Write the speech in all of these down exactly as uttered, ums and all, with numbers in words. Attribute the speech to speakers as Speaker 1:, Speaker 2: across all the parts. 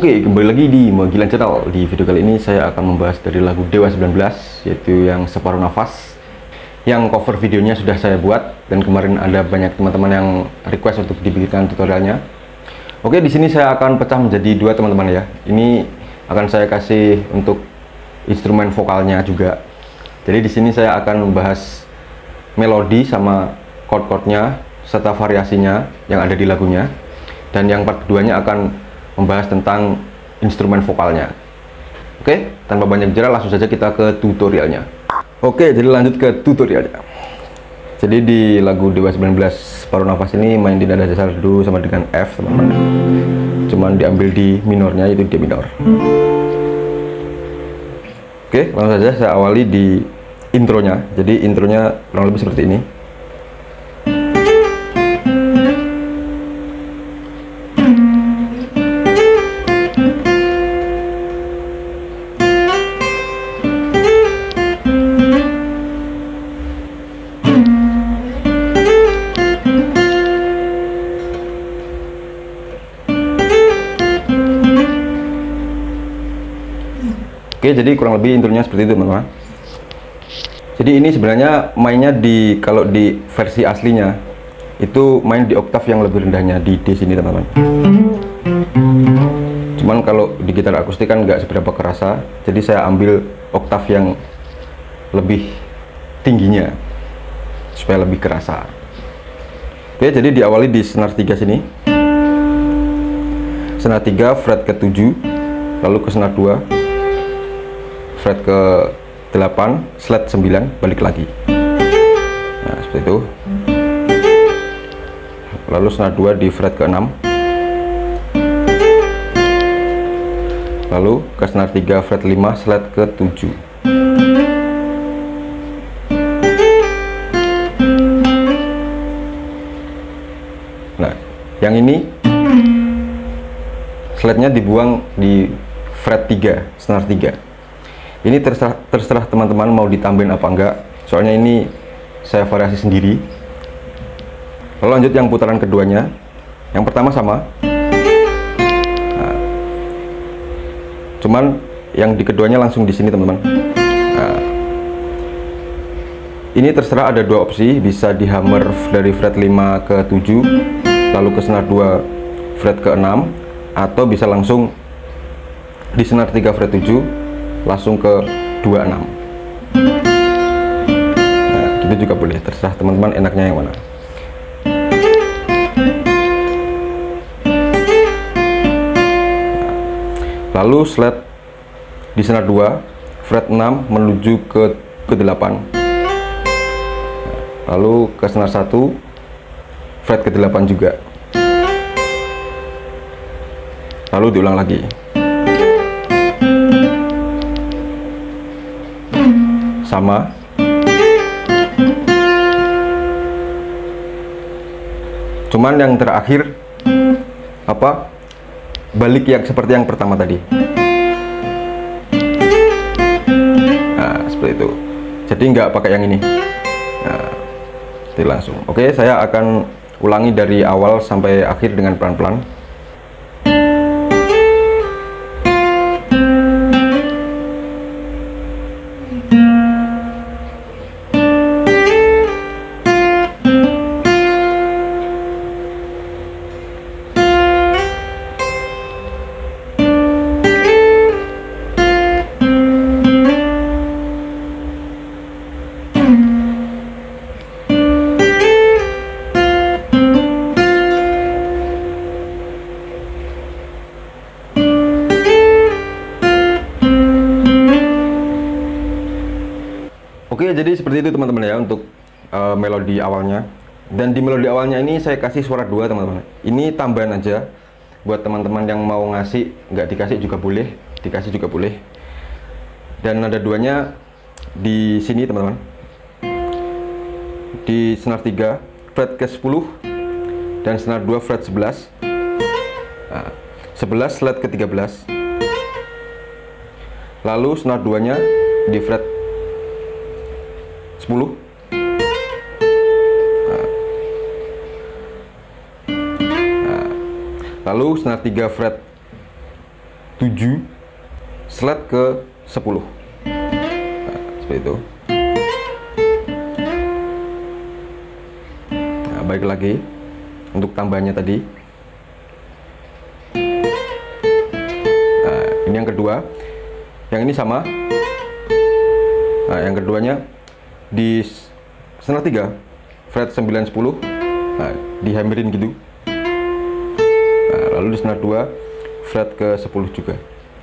Speaker 1: Oke, kembali lagi di Magilan Channel. Di video kali ini saya akan membahas dari lagu Dewa sembilan belas, yaitu yang Separuh Nafas. Yang cover videonya sudah saya buat, dan kemarin ada banyak teman-teman yang request untuk dibikinkan tutorialnya. Oke, di sini saya akan pecah menjadi dua teman-teman ya. Ini akan saya kasih untuk instrumen vokalnya juga. Jadi di sini saya akan membahas melodi sama chord-chordnya serta variasinya yang ada di lagunya. Dan yang part keduanya akan membahas tentang instrumen vokalnya. Oke, tanpa banyak bicara langsung saja kita ke tutorialnya. Oke, jadi lanjut ke tutorialnya. Jadi di lagu Dewa sembilan belas Separuh Nafas ini main di nada dasar do sama dengan F, teman-teman. Cuman diambil di minornya, yaitu D minor. Oke, langsung saja saya awali di intronya. Jadi intronya kurang lebih seperti ini. Oke, jadi kurang lebih intronya seperti itu, teman-teman. Jadi ini sebenarnya mainnya di, kalau di versi aslinya itu main di oktav yang lebih rendahnya, di D sini, teman-teman. Cuman kalau di gitar akustik kan nggak seberapa kerasa, jadi saya ambil oktav yang lebih tingginya supaya lebih kerasa. Oke, jadi diawali di senar tiga sini. Senar tiga fret ke tujuh, lalu ke senar dua, fret ke delapan, slide sembilan, balik lagi. Nah, seperti itu. Lalu senar dua di fret ke enam. Lalu ke senar tiga fret lima, slide ke tujuh. Nah, yang ini slide-nya dibuang di fret tiga, senar tiga. Ini terserah terserah teman-teman mau ditambahin apa enggak, soalnya ini saya variasi sendiri. Lalu lanjut yang putaran keduanya. Yang pertama sama, nah, cuman yang di keduanya langsung di sini, teman-teman. Nah, ini terserah, ada dua opsi, bisa di hammer dari fret lima ke tujuh, lalu ke senar dua fret ke enam, atau bisa langsung di senar tiga fret tujuh langsung ke dua puluh enam. Nah, gitu juga boleh, terserah teman-teman enaknya yang mana. Nah, lalu slide di senar dua fret enam menuju ke ke delapan. Nah, lalu ke senar satu fret ke delapan juga. Lalu diulang lagi. Sama. Cuman yang terakhir apa? Balik yang seperti yang pertama tadi. Nah, seperti itu. Jadi nggak pakai yang ini. Nah, jadi langsung. Oke, saya akan ulangi dari awal sampai akhir dengan pelan-pelan. Oke, jadi seperti itu teman-teman ya untuk uh, melodi awalnya. Dan di melodi awalnya ini saya kasih suara dua, teman-teman. Ini tambahan aja buat teman-teman yang mau ngasih, nggak dikasih juga boleh, dikasih juga boleh. Dan nada duanya di sini, teman-teman. Di senar tiga fret ke sepuluh dan senar dua fret sebelas. Nah, sebelas slide ke tiga belas. Lalu senar duanya di fret sepuluh. Nah. Nah. Lalu senar tiga fret tujuh, slide ke sepuluh. Nah, seperti itu. Nah, balik lagi untuk tambahannya tadi. Nah, ini yang kedua. Yang ini sama. Nah, yang keduanya di senar tiga, fret sembilan sepuluh. Nah, dihammerin gitu. Nah, lalu di senar dua, fret ke sepuluh juga.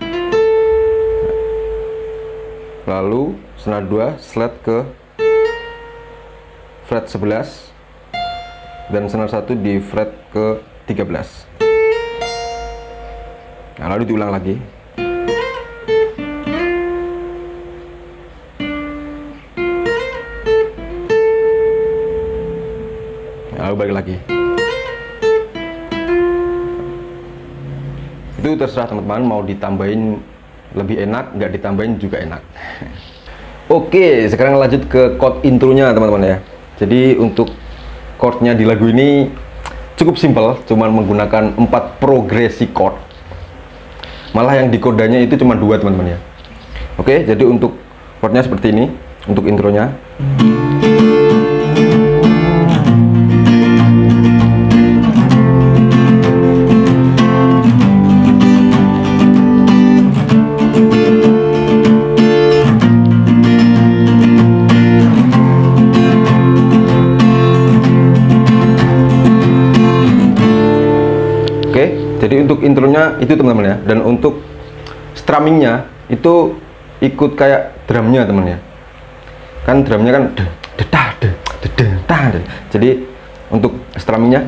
Speaker 1: Lalu senar dua, slide ke fret sebelas, dan senar satu di fret ke tiga belas. Nah, lalu diulang lagi. Nah, lalu balik lagi. Itu terserah teman-teman mau ditambahin lebih enak, nggak ditambahin juga enak. Oke, sekarang lanjut ke chord intronya teman-teman ya. Jadi untuk chordnya di lagu ini cukup simpel, cuman menggunakan empat progresi chord. Malah yang di kodanya itu cuma dua teman-teman ya. Oke, jadi untuk chordnya seperti ini untuk intronya. Jadi untuk intronya itu teman-teman ya, dan untuk strummingnya itu ikut kayak drumnya teman ya. Kan drumnya kan dedah de dedah de. Jadi untuk strummingnya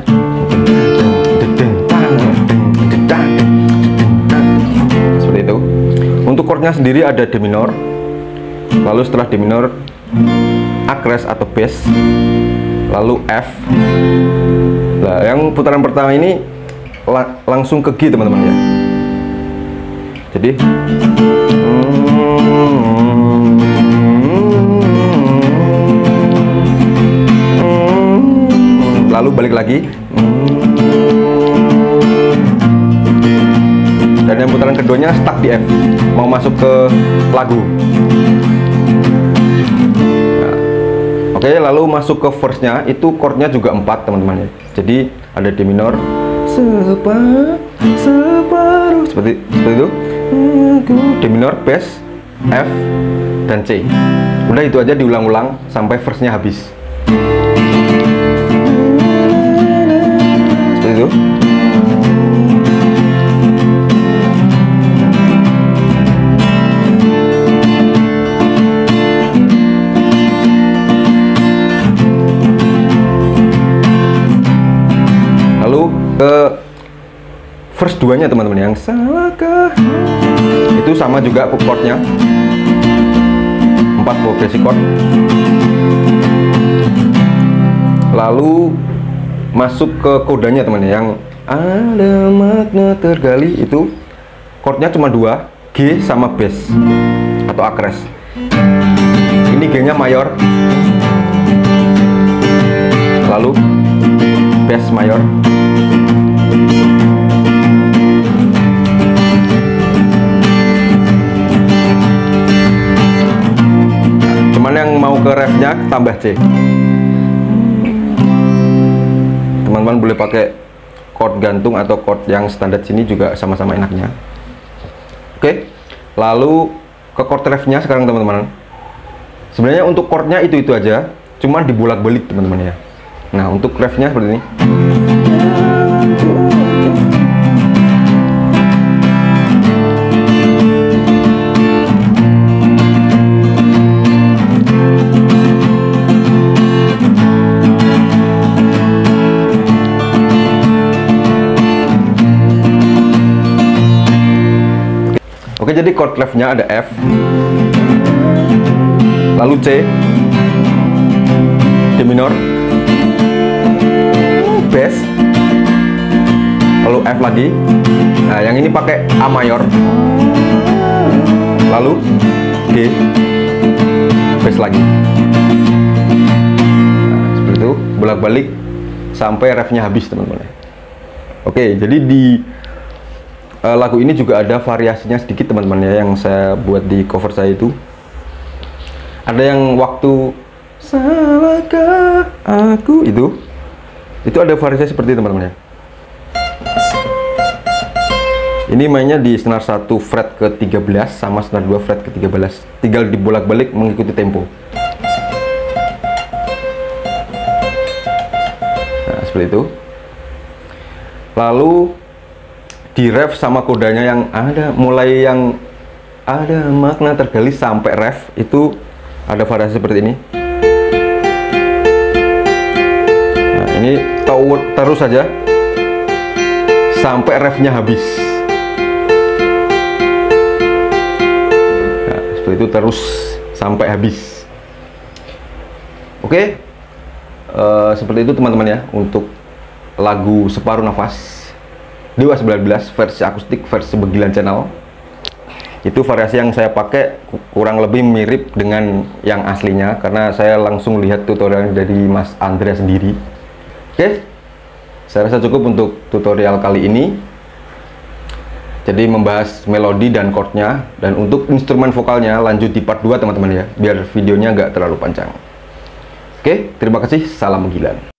Speaker 1: seperti itu. Untuk chordnya sendiri ada D minor, lalu setelah D minor acres atau bass, lalu F. Nah, yang putaran pertama ini Lang langsung ke G teman-teman ya. Jadi lalu balik lagi, dan yang putaran keduanya stuck di F, mau masuk ke lagu. Nah, oke, lalu masuk ke verse-nya, itu chordnya juga empat teman-teman ya. Jadi ada D minor, separuh, separuh, seperti seperti itu. D minor, bass, F, dan C. Udah itu aja diulang-ulang sampai verse-nya habis. Seperti itu. Ke verse dua nya teman-teman, yang salahkah itu sama juga chordnya empat progresi chord. Lalu masuk ke kodanya teman, yang ada makna tergali, itu chordnya cuma dua, G sama bass atau acres. Ini G nya mayor, lalu bass mayor. Cuman yang mau ke refnya tambah C. Teman-teman boleh pakai chord gantung atau chord yang standar sini juga sama-sama enaknya. Oke, lalu ke chord refnya sekarang teman-teman. Sebenarnya untuk chordnya itu-itu aja, cuman dibolak-balik teman-teman ya. Nah, untuk refnya seperti ini. Oke, jadi chord refnya ada F, lalu C, D minor, bass, lalu F lagi. Nah, yang ini pakai A mayor, lalu D, bass lagi. Nah, seperti itu, bolak-balik sampai refnya habis teman-teman. Oke, jadi di uh, lagu ini juga ada variasinya sedikit teman-teman ya, yang saya buat di cover saya itu. Ada yang waktu salahkah aku itu, itu ada variasi seperti itu teman-teman ya. Ini mainnya di senar satu fret ke tiga belas sama senar dua fret ke tiga belas, tinggal dibolak-balik mengikuti tempo. Nah, seperti itu. Lalu di ref sama kodanya yang ada, mulai yang ada makna tergali sampai ref itu ada variasi seperti ini. Nah, ini tahu terus saja sampai refnya habis. Nah, seperti itu terus sampai habis. Oke, uh, seperti itu teman-teman ya untuk lagu Separuh Nafas Dewa sembilan belas versi akustik versi Begilan Channel. Itu variasi yang saya pakai kurang lebih mirip dengan yang aslinya karena saya langsung lihat tutorial dari Mas Andrea sendiri. Oke, saya rasa cukup untuk tutorial kali ini. Jadi membahas melodi dan chordnya, dan untuk instrumen vokalnya lanjut di part dua teman-teman ya, biar videonya nggak terlalu panjang. Oke, terima kasih, salam Begilan.